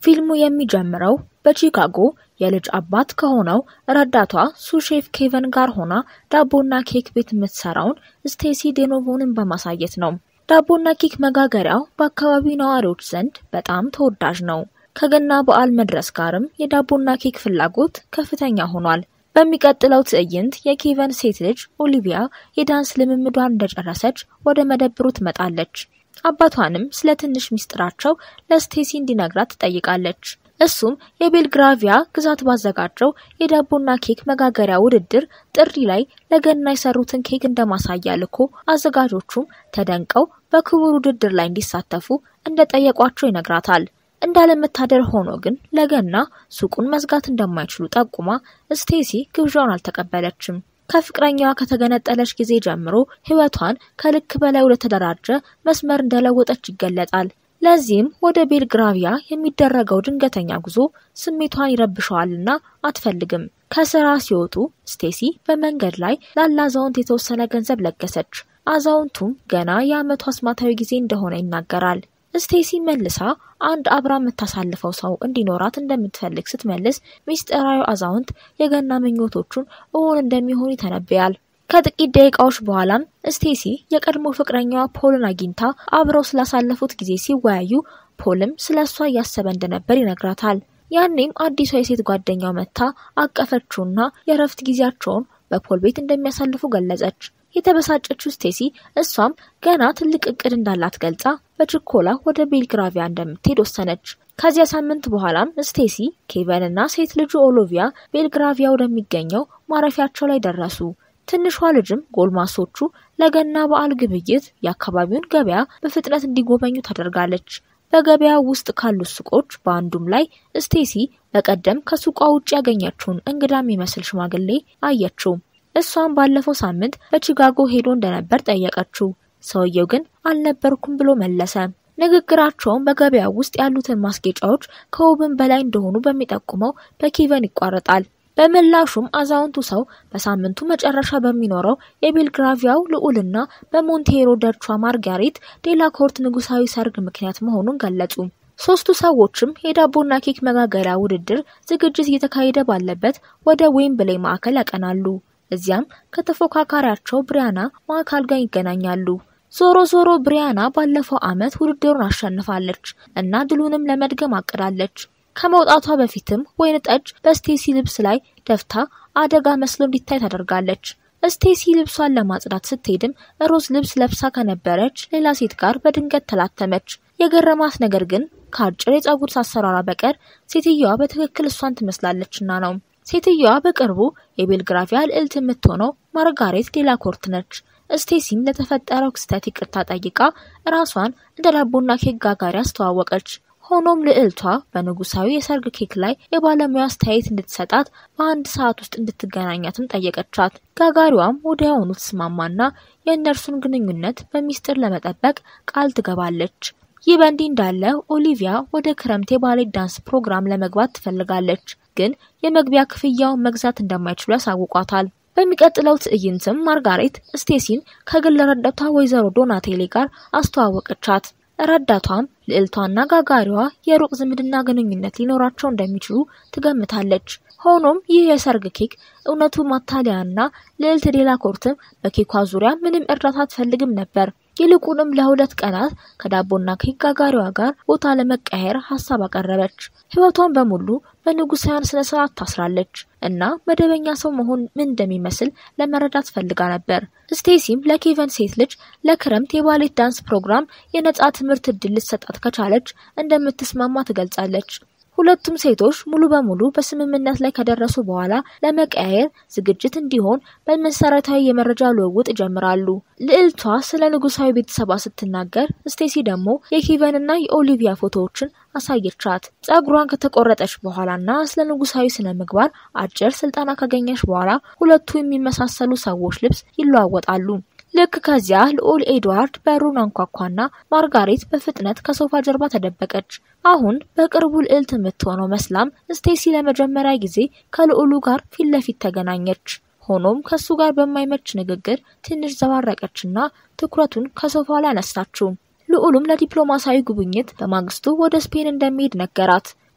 ፊልሙ የሚጀምረው በቺካጎ የልጅ አባት ከሆነው ረዳቷ ሱሼፍ ኬቨን ጋር ሆና ዳቦና ኬክ ቤት የምትሰራውን ስቴሲ ዴኖቮንን በማሳየት ነው። ዳቦና ኬክ መጋገሪያው በአካባቢው ነዋሪዎች ዘንድ በጣም ተወዳጅ ነው። ከገና በዓል መድረስ ጋርም የዳቦና ኬክ ፍላጎት ከፍተኛ ሆኗል። በሚቀጥለው ትዕይንት የኬቨን ሴት ልጅ ኦሊቪያ የዳንስ ልምምዷን እንደጨረሰች ወደ መደብሩ ትመጣለች። አባቷንም ስለ ትንሽ ሚስጥራቸው ለስቴሲ እንዲነግራት ትጠይቃለች። እሱም የቤልግራቪያ ግዛት ባዘጋጀው የዳቦና ኬክ መጋገሪያ ውድድር ጥሪ ላይ ለገና የሰሩትን ኬክ እንደማሳያ ልኮ አዘጋጆቹም ተደንቀው በክቡር ውድድር ላይ እንዲሳተፉ እንደጠየቋቸው ይነግራታል። እንዳለመታደል ሆኖ ግን ለገና ሱቁን መዝጋት እንደማይችሉ ጠቁማ ስቴሲ ግብዣውን አልተቀበለችም። ከፍቅረኛዋ ከተገነጠለች ጊዜ ጀምሮ ህይወቷን ከልክ በላይ ወደ ተደራጀ መስመር እንደለወጠች ይገለጣል። ለዚህም ወደ ቤልግራቪያ የሚደረገው ድንገተኛ ጉዞ ስሜቷን ይረብሸዋልና አትፈልግም። ከስራ ሲወጡ ስቴሲ በመንገድ ላይ ላላዛውንት የተወሰነ ገንዘብ ለገሰች። አዛውንቱም ገና የዓመቱ አስማታዊ ጊዜ እንደሆነ ይናገራል። ስቴሲ መልሳ አንድ አብራ የምታሳልፈው ሰው እንዲኖራት እንደምትፈልግ ስትመልስ ሚስጥራዊ አዛውንት የገና ምኞቶቹን እውን እንደሚሆኑ ይተነብያል። ከጥቂት ደቂቃዎች በኋላም ስቴሲ የቀድሞ ፍቅረኛዋ ፖልን አግኝታ አብረው ስላሳለፉት ጊዜ ሲወያዩ ፖልም ስለሷ እያሰበ እንደነበር ይነግራታል። ያኔም አዲሷ የሴት ጓደኛው መታ አቀፈችውና የረፍት ጊዜያቸውን በፖል ቤት እንደሚያሳልፉ ገለጸች። የተበሳጨችው ስቴሲ እሷም ገና ትልቅ እቅድ እንዳላት ገልጻ በችኮላ ወደ ቤልግራቪያ እንደምትሄድ ወሰነች። ከዚያ ሳምንት በኋላም ስቴሲ ኬቨንና ሴት ልጁ ኦሊቪያ ቤልግራቪያ ወደሚገኘው ማረፊያቸው ላይ ደረሱ። ትንሿ ልጅም ጎልማሶቹ ለገና በዓል ግብይት የአካባቢውን ገበያ በፍጥነት እንዲጎበኙ ታደርጋለች። በገበያው ውስጥ ካሉት ሱቆች በአንዱም ላይ ስቴሲ በቀደም ከሱቋ ውጭ ያገኘችውን እንግዳ የሚመስል ሽማግሌ አየችው። እሷም ባለፈው ሳምንት በቺካጎ ሄዶ እንደነበር ጠየቀችው። ሰውየው ግን አልነበርኩም ብሎ መለሰ። ንግግራቸውም በገበያው ውስጥ ያሉትን ማስጌጫዎች ከውብም በላይ እንደሆኑ በሚጠቁመው በኬቨን ይቋረጣል። በምላሹም አዛውንቱ ሰው በሳምንቱ መጨረሻ በሚኖረው የቤልግራቪያው ልዑልና በሞንቴሮ ደርቿ ማርጋሬት ዴላኮርት ንጉሳዊ ሰርግ ምክንያት መሆኑን ገለጹ። ሶስቱ ሰዎችም የዳቦና ኬክ መጋገሪያ ውድድር ዝግጅት እየተካሄደ ባለበት ወደ ዌምብሌይ ማዕከል ያቀናሉ። እዚያም ከተፎካካሪያቸው ብሪያና ማዕከል ጋር ይገናኛሉ። ዞሮ ብሪያና ባለፈው ዓመት ውድድሩን አሸንፋለች እና ድሉንም ለመድገም አቅዳለች። ከመውጣቷ በፊትም ወይን ጠጅ በስቴሲ ልብስ ላይ ደፍታ አደጋ መስሎ እንዲታይ ታደርጋለች። ስቴሲ ልብሷን ለማጽዳት ስትሄድም ሮዝ ልብስ ለብሳ ከነበረች ሌላ ሴት ጋር በድንገት ተላተመች። የገረማት ነገር ግን ከአጭር የጸጉር አሰራሯ በቀር ሴትየዋ በትክክል እሷን ትመስላለችና ነው። ሴትየዋ በቅርቡ የቤልግራቪያ ልዕልት የምትሆነው ማርጋሬት ዴላኮርት ነች። ስቴሲም ለተፈጠረው ክስተት ይቅርታ ጠይቃ ራሷን እንደ ዳቦና ኬክ ጋጋሪ አስተዋወቀች። ሆኖም ልዕልቷ በንጉሳዊ የሰርግ ኬክ ላይ የባለሙያ አስተያየት እንድትሰጣት በአንድ ሰዓት ውስጥ እንድትገናኛትም ጠየቀቻት። ጋጋሪዋም ወዲያውኑ ተስማማና የእነርሱን ግንኙነት በሚስጥር ለመጠበቅ ቃል ትገባለች። ይህ በእንዲህ እንዳለ ኦሊቪያ ወደ ክረምት የባሌት ዳንስ ፕሮግራም ለመግባት ትፈልጋለች፣ ግን የመግቢያ ክፍያውን መግዛት እንደማይችሉ ያሳውቋታል። በሚቀጥለው ትዕይንትም ማርጋሬት ስቴሲን ከግል ረዳቷ ወይዘሮ ዶናቴሊ ጋር አስተዋወቀቻት። ረዳቷም ልዕልቷና ጋጋሪዋ የሩቅ ዝምድና ግንኙነት ሊኖራቸው እንደሚችሉ ትገምታለች። ሆኖም ይህ የሰርግ ኬክ እውነቱ ማታሊያና ልዕልት ዴላኮርትም በኬኳ ዙሪያ ምንም እርዳታ አትፈልግም ነበር። ይልቁንም ለሁለት ቀናት ከዳቦና ኬክ ጋጋሪዋ ጋር ቦታ ለመቀየር ሐሳብ አቀረበች። ህይወቷን በሙሉ በንጉሳውያን ስነ ስርዓት ታስራለች እና መደበኛ ሰው መሆን ምን እንደሚመስል ለመረዳት ፈልጋ ነበር። ስቴሲም ለኬቨን ሴት ልጅ ለክረምት የባሌት ዳንስ ፕሮግራም የነጻ ትምህርት እድል ልትሰጣት ከቻለች እንደምትስማማ ትገልጻለች። ሁለቱም ሴቶች ሙሉ በሙሉ በስምምነት ላይ ከደረሱ በኋላ ለመቀያየር ዝግጅት እንዲሆን በመሰረታዊ የመረጃ ልውውጥ ጀምራሉ። ልዕልቷ ስለ ንጉሳዊ ቤተሰቧ ስትናገር ስቴሲ ደግሞ የኬቨንና የኦሊቪያ ፎቶዎችን አሳየቻት። ጸጉሯን ከተቆረጠች በኋላና ስለ ንጉሳዊ ስነ ምግባር አጭር ስልጠና ካገኘች በኋላ ሁለቱ የሚመሳሰሉ ሰዎች ልብስ ይለዋወጣሉ። ልክ ከዚያ ልዑል ኤድዋርድ በሩን አንኳኳና ማርጋሬት በፍጥነት ከሶፋ ጀርባ ተደበቀች። አሁን በቅርቡ ልዕልት የምትሆነው መስላም ስቴሲ ለመጀመሪያ ጊዜ ከልዑሉ ጋር ፊት ለፊት ተገናኘች። ሆኖም ከሱ ጋር በማይመች ንግግር ትንሽ ዘባረቀችና ትኩረቱን ከሶፋው ላይ አነሳችው። ልዑሉም ለዲፕሎማሲያዊ ጉብኝት በማግስቱ ወደ ስፔን እንደሚሄድ ነገራት።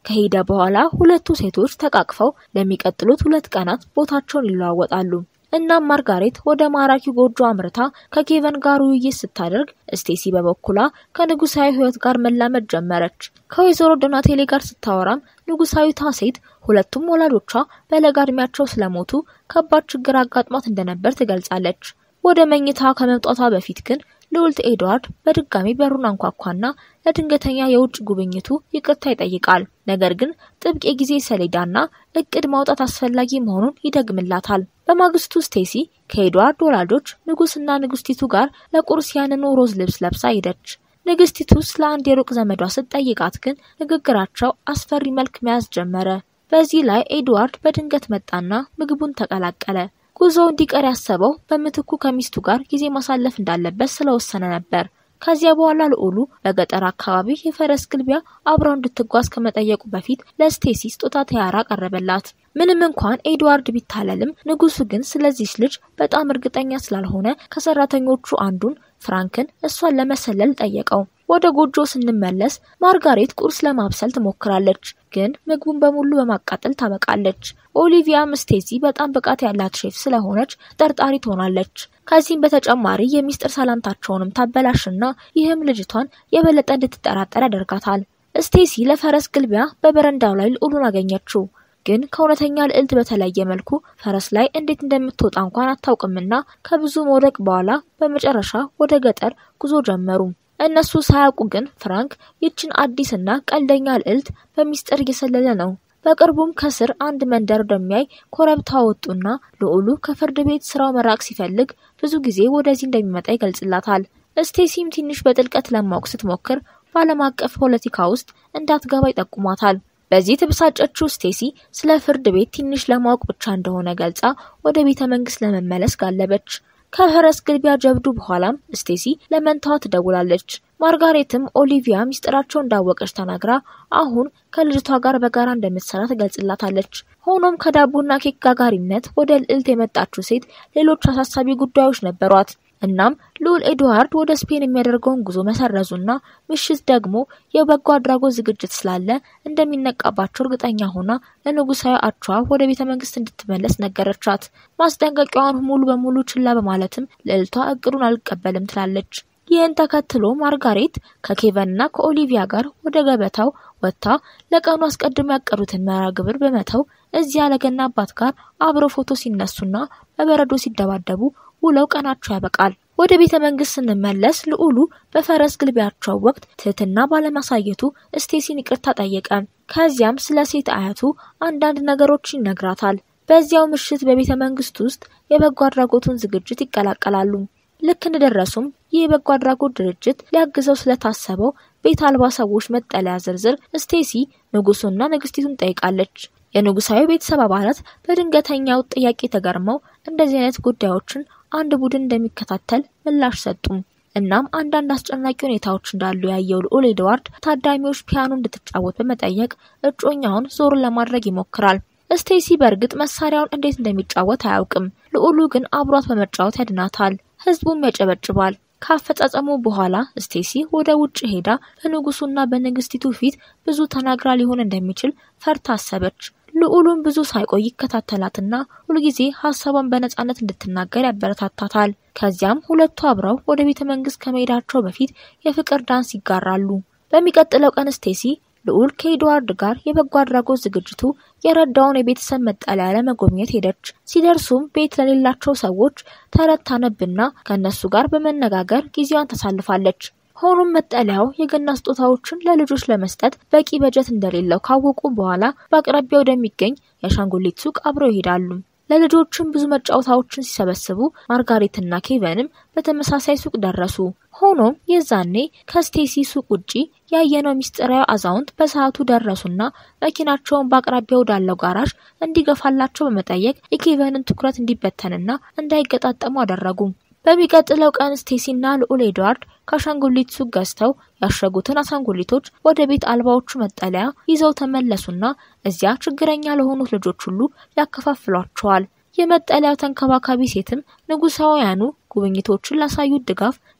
ከሄደ በኋላ ሁለቱ ሴቶች ተቃቅፈው ለሚቀጥሉት 2 ቀናት ቦታቸውን ይለዋወጣሉ። እናም ማርጋሬት ወደ ማራኪ ጎጆ አምርታ ከኬቨን ጋር ውይይት ስታደርግ ስቴሲ በበኩሏ ከንጉሳዊ ህይወት ጋር መላመድ ጀመረች። ከወይዘሮ ዶናቴሌ ጋር ስታወራም ንጉሳዊቷ ሴት ሁለቱም ወላጆቿ በለጋ እድሜያቸው ስለሞቱ ከባድ ችግር አጋጥሟት እንደነበር ትገልጻለች። ወደ መኝታ ከመምጣቷ በፊት ግን ልዑልት ኤድዋርድ በድጋሚ በሩን አንኳኳና ለድንገተኛ የውጭ ጉብኝቱ ይቅርታ ይጠይቃል። ነገር ግን ጥብቅ የጊዜ ሰሌዳና እቅድ ማውጣት አስፈላጊ መሆኑን ይደግምላታል። በማግስቱ ስቴሲ ከኤድዋርድ ወላጆች ንጉስና ንግስቲቱ ጋር ለቁርስ ያንኑ ሮዝ ልብስ ለብሳ ሄደች። ንግስቲቱ ስለ አንድ የሩቅ ዘመዷ ስትጠይቃት ግን ንግግራቸው አስፈሪ መልክ መያዝ ጀመረ። በዚህ ላይ ኤድዋርድ በድንገት መጣና ምግቡን ተቀላቀለ። ጉዞው እንዲቀር ያሰበው በምትኩ ከሚስቱ ጋር ጊዜ ማሳለፍ እንዳለበት ስለወሰነ ነበር። ከዚያ በኋላ ልዑሉ በገጠር አካባቢ የፈረስ ግልቢያ አብራው እንድትጓዝ ከመጠየቁ በፊት ለስቴሲ ስጦታ ተያራ ቀረበላት። ምንም እንኳን ኤድዋርድ ቢታለልም ንጉሱ ግን ስለዚህ ልጅ በጣም እርግጠኛ ስላልሆነ ከሰራተኞቹ አንዱን ፍራንክን እሷን ለመሰለል ጠየቀው። ወደ ጎጆ ስንመለስ ማርጋሬት ቁርስ ለማብሰል ትሞክራለች፣ ግን ምግቡን በሙሉ በማቃጠል ታበቃለች። ኦሊቪያም ስቴሲ በጣም ብቃት ያላት ሼፍ ስለሆነች ጠርጣሪ ትሆናለች። ከዚህም በተጨማሪ የሚስጥር ሰላምታቸውንም ታበላሽና ይህም ልጅቷን የበለጠ እንድትጠራጠር ያደርጋታል። ስቴሲ ለፈረስ ግልቢያ በበረንዳው ላይ ልዑሉን አገኘችው። ግን ከእውነተኛ ልዕልት በተለየ መልኩ ፈረስ ላይ እንዴት እንደምትወጣ እንኳን አታውቅምና ከብዙ መውደቅ በኋላ በመጨረሻ ወደ ገጠር ጉዞ ጀመሩ። እነሱ ሳያውቁ ግን ፍራንክ ይችን አዲስና ቀልደኛ ልዕልት በሚስጥር እየሰለለ ነው። በቅርቡም ከስር አንድ መንደር እንደሚያይ ኮረብታ ወጡና ልዑሉ ከፍርድ ቤት ስራው መራቅ ሲፈልግ ብዙ ጊዜ ወደዚህ እንደሚመጣ ይገልጽላታል። ስቴሲም ትንሽ በጥልቀት ለማወቅ ስትሞክር በዓለም አቀፍ ፖለቲካ ውስጥ እንዳትገባ ይጠቁማታል። በዚህ ተበሳጨችው ስቴሲ ስለ ፍርድ ቤት ትንሽ ለማወቅ ብቻ እንደሆነ ገልጻ ወደ ቤተ መንግስት ለመመለስ ጋለበች። ከፈረስ ግልቢያ ጀብዱ በኋላም ስቴሲ ለመንታዋ ትደውላለች። ማርጋሬትም ኦሊቪያ ሚስጥራቸው እንዳወቀች ተናግራ አሁን ከልጅቷ ጋር በጋራ እንደምትሰራ ትገልጽላታለች። ሆኖም ከዳቦና ኬክ ጋጋሪነት ወደ ልዕልት የመጣችው ሴት ሌሎች አሳሳቢ ጉዳዮች ነበሯት። እናም ልዑል ኤድዋርድ ወደ ስፔን የሚያደርገውን ጉዞ መሰረዙና ምሽት ደግሞ የበጎ አድራጎት ዝግጅት ስላለ እንደሚነቃባቸው እርግጠኛ ሆና ለንጉሳዊ አቻዋ ወደ ቤተ መንግስት እንድትመለስ ነገረቻት። ማስጠንቀቂያዋን ሙሉ በሙሉ ችላ በማለትም ልዕልቷ እቅዱን አልቀበልም ትላለች። ይህን ተከትሎ ማርጋሬት ከኬቨንና ከኦሊቪያ ጋር ወደ ገበታው ወጥታ ለቀኑ አስቀድሞ ያቀዱትን መርሃ ግብር በመተው እዚያ ለገና አባት ጋር አብረው ፎቶ ሲነሱና በበረዶ ሲደባደቡ ውለው ቀናቸው ያበቃል። ወደ ቤተ መንግስት ስንመለስ ልዑሉ በፈረስ ግልቢያቸው ወቅት ትህትና ባለማሳየቱ ስቴሲን ይቅርታ ጠየቀ። ከዚያም ስለ ሴት አያቱ አንዳንድ ነገሮችን ይነግራታል። በዚያው ምሽት በቤተ መንግስት ውስጥ የበጎ አድራጎቱን ዝግጅት ይቀላቀላሉ። ልክ እንደደረሱም ይህ የበጎ አድራጎት ድርጅት ሊያግዘው ስለታሰበው ቤት አልባ ሰዎች መጠለያ ዝርዝር ስቴሲ ንጉሱና ንግስቲቱን ጠይቃለች። የንጉሳዊ ቤተሰብ አባላት በድንገተኛው ጥያቄ ተገርመው እንደዚህ አይነት ጉዳዮችን አንድ ቡድን እንደሚከታተል ምላሽ ሰጡ። እናም አንዳንድ አስጨናቂ ሁኔታዎች እንዳሉ ያየው ልዑል ኤድዋርድ ታዳሚዎች ፒያኖ እንድትጫወት በመጠየቅ እጮኛውን ዞር ለማድረግ ይሞክራል። ስቴሲ በእርግጥ መሳሪያውን እንዴት እንደሚጫወት አያውቅም። ልዑሉ ግን አብሯት በመጫወት ያድናታል። ህዝቡም ያጨበጭባል። ካፈጻጸሙ በኋላ ስቴሲ ወደ ውጭ ሄዳ በንጉሱና በንግስቲቱ ፊት ብዙ ተናግራ ሊሆን እንደሚችል ፈርታ አሰበች። ልዑሉን ብዙ ሳይቆይ ይከታተላትና ሁልጊዜ ሐሳቧን በነጻነት እንድትናገር ያበረታታታል። ከዚያም ሁለቱ አብረው ወደ ቤተ መንግስት ከመሄዳቸው በፊት የፍቅር ዳንስ ይጋራሉ። በሚቀጥለው ቀን ስቴሲ ልዑል ከኤድዋርድ ጋር የበጎ አድራጎት ዝግጅቱ የረዳውን የቤተሰብ መጠለያ ለመጎብኘት ሄደች። ሲደርሱም ቤት ለሌላቸው ሰዎች ተረት ታነብና ከነሱ ጋር በመነጋገር ጊዜዋን ታሳልፋለች። ሆኖም መጠለያው የገና ስጦታዎችን ለልጆች ለመስጠት በቂ በጀት እንደሌለው ካወቁ በኋላ በአቅራቢያው ወደሚገኝ የአሻንጉሊት ሱቅ አብረው ይሄዳሉ። ለልጆችም ብዙ መጫወቻዎችን ሲሰበስቡ ማርጋሬትና ኬቨንም በተመሳሳይ ሱቅ ደረሱ። ሆኖም የዛኔ ከስቴሲ ሱቅ ውጪ ያየነው ሚስጥራዊ አዛውንት በሰዓቱ ደረሱና መኪናቸውን በአቅራቢያው ወዳለው ጋራዥ እንዲገፋላቸው በመጠየቅ የኬቨንን ትኩረት እንዲበተንና እንዳይገጣጠሙ አደረጉ። በሚቀጥለው ቀን ስቴሲና ልዑል ኤድዋርድ ከአሻንጉሊት ሱቅ ገዝተው ያሸጉትን አሻንጉሊቶች ወደ ቤት አልባዎቹ መጠለያ ይዘው ተመለሱና እዚያ ችግረኛ ለሆኑት ልጆች ሁሉ ያከፋፍሏቸዋል። የመጠለያው ተንከባካቢ ሴትም ንጉሳውያኑ ጉብኝቶችን ላሳዩት ድጋፍ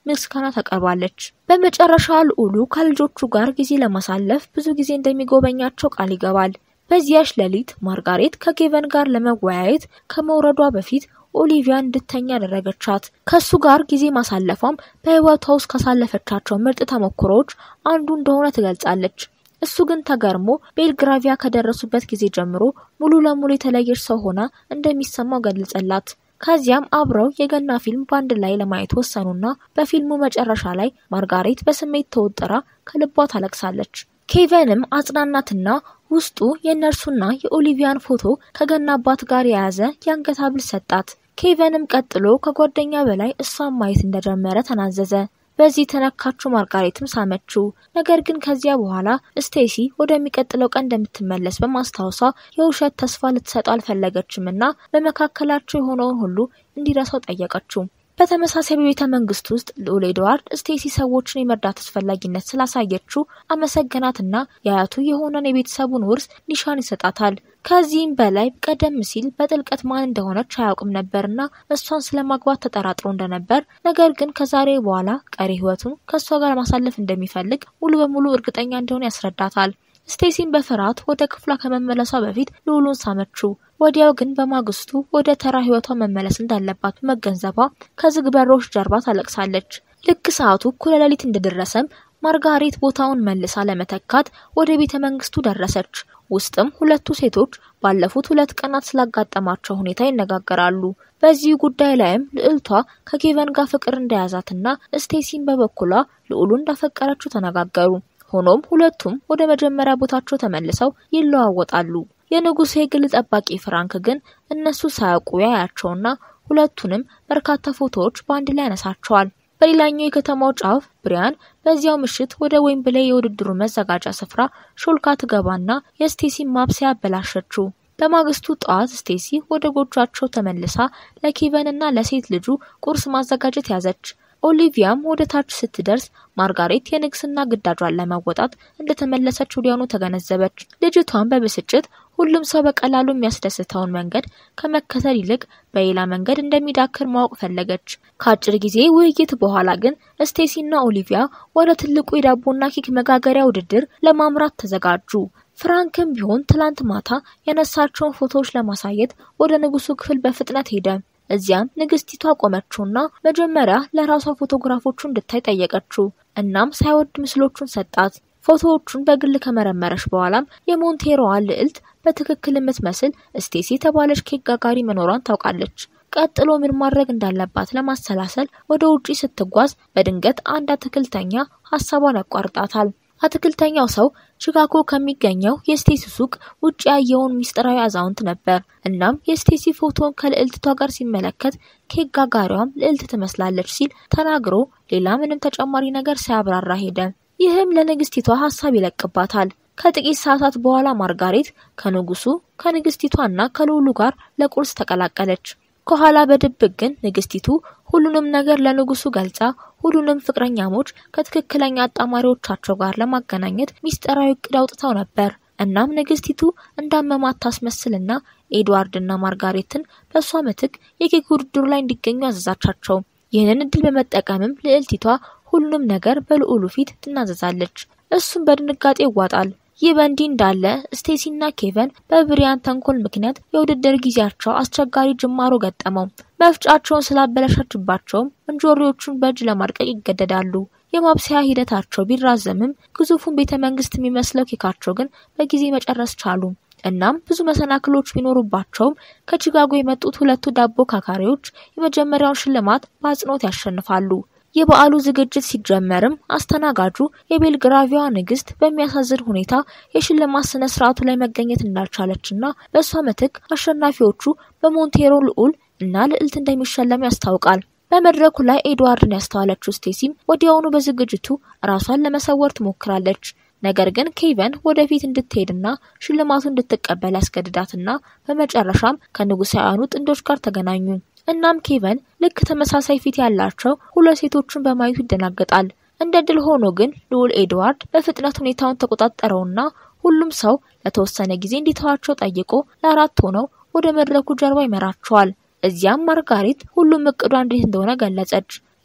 ምስጋና ታቀርባለች። በመጨረሻ ልዑሉ ከልጆቹ ጋር ጊዜ ለማሳለፍ ብዙ ጊዜ እንደሚጎበኛቸው ቃል ይገባል። በዚያች ሌሊት ማርጋሬት ከኬቨን ጋር ለመወያየት ከመውረዷ በፊት ኦሊቪያ እንድተኛ ያደረገቻት። ከሱ ጋር ጊዜ ማሳለፏም በህይወቷ ውስጥ ካሳለፈቻቸው ምርጥ ተሞክሮች አንዱ እንደሆነ ትገልጻለች። እሱ ግን ተገርሞ ቤልግራቪያ ከደረሱበት ጊዜ ጀምሮ ሙሉ ለሙሉ የተለየች ሰው ሆና እንደሚሰማው ገለጸላት። ከዚያም አብረው የገና ፊልም ባንድ ላይ ለማየት ወሰኑና በፊልሙ መጨረሻ ላይ ማርጋሬት በስሜት ተወጥራ ከልቧ ታለቅሳለች። ኬቨንም አጽናናትና ውስጡ የነርሱና የኦሊቪያን ፎቶ ከገና አባት ጋር የያዘ የአንገት ሐብል ሰጣት። ኬቨንም ቀጥሎ ከጓደኛ በላይ እሷን ማየት እንደጀመረ ተናዘዘ። በዚህ ተነካችው ማርጋሬትም ሳመችው። ነገር ግን ከዚያ በኋላ ስቴሲ ወደሚቀጥለው ቀን እንደምትመለስ በማስታወሷ የውሸት ተስፋ ልትሰጠው አልፈለገችምና በመካከላቸው የሆነውን ሁሉ እንዲረሳው ጠየቀችው። በተመሳሳይ በቤተ መንግስት ውስጥ ልዑል ኤድዋርድ ስቴሲ ሰዎችን የመርዳት አስፈላጊነት ስላሳየችው አመሰገናትና የአያቱ የሆነን የቤተሰቡን ውርስ ኒሻን ይሰጣታል። ከዚህም በላይ ቀደም ሲል በጥልቀት ማን እንደሆነች አያውቅም ነበርና እሷን ስለማግባት ተጠራጥሮ እንደነበር፣ ነገር ግን ከዛሬ በኋላ ቀሪ ህይወቱን ከሷ ጋር ማሳለፍ እንደሚፈልግ ሙሉ በሙሉ እርግጠኛ እንደሆነ ያስረዳታል። ስቴሲን በፍርሃት ወደ ክፍሏ ከመመለሷ በፊት ልዑሉን ሳመችው። ወዲያው ግን በማግስቱ ወደ ተራ ህይወቷ መመለስ እንዳለባት መገንዘቧ ከዝግ በሮች ጀርባ ታለቅሳለች። ልክ ሰዓቱ እኩለ ሌሊት እንደደረሰም ማርጋሬት ቦታውን መልሳ ለመተካት ወደ ቤተ መንግስቱ ደረሰች። ውስጥም ሁለቱ ሴቶች ባለፉት 2 ቀናት ስላጋጠማቸው ሁኔታ ይነጋገራሉ። በዚህ ጉዳይ ላይም ልዕልቷ ከኬቨን ጋር ፍቅር እንደያዛትና ስቴሲን በበኩሏ ልዑሉን እንዳፈቀረችው ተነጋገሩ። ሆኖም ሁለቱም ወደ መጀመሪያ ቦታቸው ተመልሰው ይለዋወጣሉ። የንጉሱ የግል ጠባቂ ፍራንክ ግን እነሱ ሳያውቁ ያያቸውና ሁለቱንም በርካታ ፎቶዎች በአንድ ላይ ያነሳቸዋል። በሌላኛው የከተማው ጫፍ ብሪያን በዚያው ምሽት ወደ ዌምብሌይ የውድድሩ መዘጋጃ ስፍራ ሾልካ ትገባና የስቴሲን ማብሰያ አበላሸችው። በማግስቱ ጠዋት ስቴሲ ወደ ጎጇቸው ተመልሳ ለኬቨንና ለሴት ልጁ ቁርስ ማዘጋጀት ያዘች። ኦሊቪያም ወደ ታች ስትደርስ ማርጋሬት የንግስና ግዳጇን ለመወጣት እንደተመለሰች ወዲያውኑ ተገነዘበች። ልጅቷን በብስጭት ሁሉም ሰው በቀላሉ የሚያስደስተውን መንገድ ከመከተል ይልቅ በሌላ መንገድ እንደሚዳክር ማወቅ ፈለገች። ከአጭር ጊዜ ውይይት በኋላ ግን ስቴሲና ኦሊቪያ ወደ ትልቁ የዳቦና ኬክ መጋገሪያ ውድድር ለማምራት ተዘጋጁ። ፍራንክም ቢሆን ትላንት ማታ ያነሳቸውን ፎቶዎች ለማሳየት ወደ ንጉሱ ክፍል በፍጥነት ሄደ። እዚያም ንግስቲቷ ቆመችውና መጀመሪያ ለራሷ ፎቶግራፎቹን እንድታይ ጠየቀችው። እናም ሳይወድ ምስሎቹን ሰጣት። ፎቶዎቹን በግል ከመረመረች በኋላም የሞንቴሮዋን ልዕልት በትክክል የምትመስል ስቴሲ የተባለች ኬክ ጋጋሪ መኖሯን ታውቃለች። ቀጥሎ ምን ማድረግ እንዳለባት ለማሰላሰል ወደ ውጪ ስትጓዝ በድንገት አንድ አትክልተኛ ሐሳቧን ያቋርጣታል። አትክልተኛው ሰው ቺካጎ ከሚገኘው የስቴሲ ሱቅ ውጪ ያየውን ሚስጥራዊ አዛውንት ነበር። እናም የስቴሲ ፎቶን ከልዕልቷ ጋር ሲመለከት ኬክ ጋጋሪዋም ልዕልት ትመስላለች ሲል ተናግሮ ሌላ ምንም ተጨማሪ ነገር ሳያብራራ ሄደ። ይህም ለንግስቲቷ ሐሳብ ይለቅባታል። ከጥቂት ሰዓታት በኋላ ማርጋሬት ከንጉሱ ከንግስቲቷና ከልዑሉ ጋር ለቁርስ ተቀላቀለች። ከኋላ በድብቅ ግን ንግስቲቱ ሁሉንም ነገር ለንጉሱ ገልጻ ሁሉንም ፍቅረኛሞች ከትክክለኛ አጣማሪዎቻቸው ጋር ለማገናኘት ሚስጥራዊ እቅድ አውጥተው ነበር። እናም ንግስቲቱ እንዳመማት ታስመስልና ኤድዋርድና ማርጋሬትን በሷ ምትክ የኬክ ውድድሩ ላይ እንዲገኙ አዘዛቻቸው። ይህንን እድል በመጠቀምም ልዕልቲቷ ሁሉንም ነገር በልዑሉ ፊት ትናዘዛለች። እሱም በድንጋጤ ይዋጣል። ይህ በእንዲህ እንዳለ ስቴሲና ኬቨን በብሪያን ተንኮል ምክንያት የውድድር ጊዜያቸው አስቸጋሪ ጅማሮ ገጠመው። መፍጫቸውን ስላበላሸችባቸውም እንጆሪዎቹን በእጅ ለማድቀቅ ይገደዳሉ። የማብሰያ ሂደታቸው ቢራዘምም ግዙፉን ቤተ መንግስት የሚመስለው ኬካቸው ግን በጊዜ መጨረስ ቻሉ። እናም ብዙ መሰናክሎች ቢኖሩባቸውም ከቺካጎ የመጡት ሁለቱ ዳቦ ካካሪዎች የመጀመሪያውን ሽልማት በአጽንኦት ያሸንፋሉ። የበዓሉ ዝግጅት ሲጀመርም አስተናጋጁ የቤልግራቪያ ንግስት በሚያሳዝን ሁኔታ የሽልማት ስነ ስርዓቱ ላይ መገኘት እንዳልቻለችና በሷ ምትክ አሸናፊዎቹ በሞንቴሮ ልዑል እና ልዕልት እንደሚሸለሙ ያስታውቃል። በመድረኩ ላይ ኤድዋርድን ያስተዋለችው ስቴሲም ወዲያውኑ በዝግጅቱ ራሷን ለመሰወር ትሞክራለች። ነገር ግን ኬቨን ወደፊት እንድትሄድና ሽልማቱን እንድትቀበል ያስገድዳትና በመጨረሻም ከንጉሳውያኑ ጥንዶች ጋር ተገናኙ። እናም ኬቨን ልክ ተመሳሳይ ፊት ያላቸው ሁለት ሴቶችን በማየቱ ይደናገጣል። እንደ ድል ሆኖ ግን ልዑል ኤድዋርድ በፍጥነት ሁኔታውን ተቆጣጠረውና ሁሉም ሰው ለተወሰነ ጊዜ እንዲተዋቸው ጠይቆ ለአራት ሆነው ወደ መድረኩ ጀርባ ይመራቸዋል። እዚያም ማርጋሬት ሁሉም እቅዷ እንዴት እንደሆነ ገለጸች።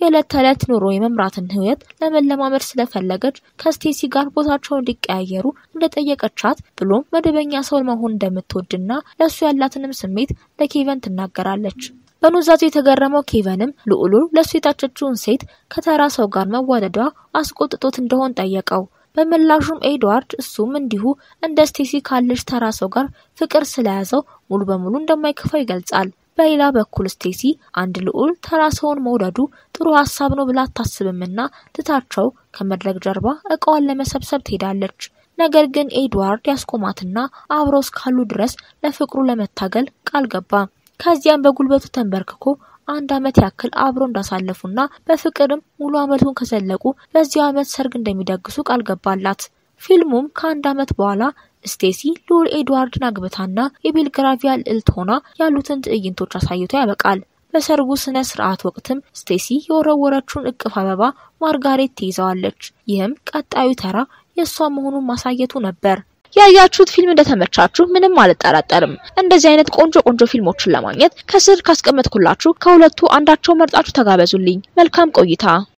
የዕለት ተዕለት ኑሮ የመምራትን ህይወት ለመለማመድ ስለፈለገች ከስቴሲ ጋር ቦታቸውን እንዲቀያየሩ እንደጠየቀቻት ብሎም መደበኛ ሰው መሆን እንደምትወድና ለሱ ያላትንም ስሜት ለኬቨን ትናገራለች። በኑዛዜ የተገረመው ኬቨንም ልዑሉ ለሱ የታጨችውን ሴት ከተራ ሰው ጋር መዋደዷ አስቆጥቶት እንደሆን ጠየቀው። በመላሹም ኤድዋርድ እሱም እንዲሁ እንደ ስቴሲ ካለች ተራ ሰው ጋር ፍቅር ስለያዘው ሙሉ በሙሉ እንደማይከፋው ይገልጻል። በሌላ በኩል ስቴሲ አንድ ልዑል ተራ ሰውን መውደዱ ጥሩ ሐሳብ ነው ብላ አታስብምና ትታቸው ከመድረክ ጀርባ እቃዋን ለመሰብሰብ ትሄዳለች። ነገር ግን ኤድዋርድ ያስቆማትና አብረው እስካሉ ድረስ ለፍቅሩ ለመታገል ቃል ገባ። ከዚያም በጉልበቱ ተንበርክኮ 1 ዓመት ያክል አብሮ እንዳሳለፉና በፍቅርም ሙሉ ዓመቱን ከዘለቁ በዚህ ዓመት ሰርግ እንደሚደግሱ ቃል ገባላት። ፊልሙም ከ1 ዓመት በኋላ ስቴሲ ልዑል ኤድዋርድን አግብታና የቤልግራቪያ ልዕልት ሆና ያሉትን ትዕይንቶች አሳይቶ ያበቃል። በሰርጉ ስነ ስርዓት ወቅትም ስቴሲ የወረወረችውን እቅፍ አበባ ማርጋሬት ትይዛዋለች። ይህም ቀጣዩ ተራ የሷ መሆኑን ማሳየቱ ነበር። ያያችሁት ፊልም እንደተመቻችሁ ምንም አልጠራጠርም። እንደዚህ አይነት ቆንጆ ፊልሞችን ለማግኘት ከስር ካስቀመጥኩላችሁ ከሁለቱ አንዳቸው መርጣችሁ ተጋበዙልኝ። መልካም ቆይታ።